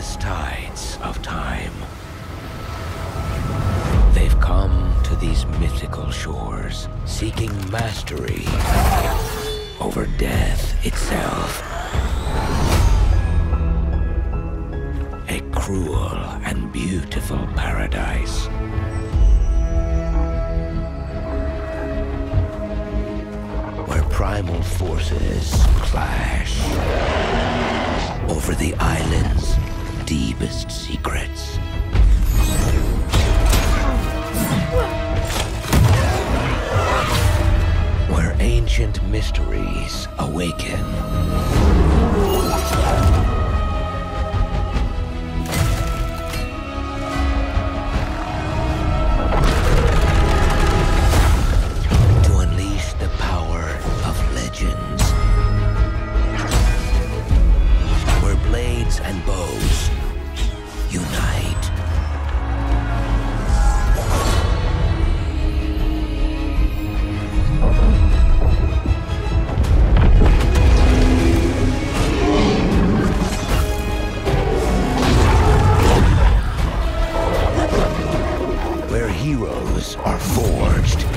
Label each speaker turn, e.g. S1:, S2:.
S1: endless tides of time. They've come to these mythical shores, seeking mastery over death itself. A cruel and beautiful paradise. Where primal forces clash over the island's deepest secrets. Where ancient mysteries awaken. To unleash the power of legends. Where blades and bows unite. Where heroes are forged.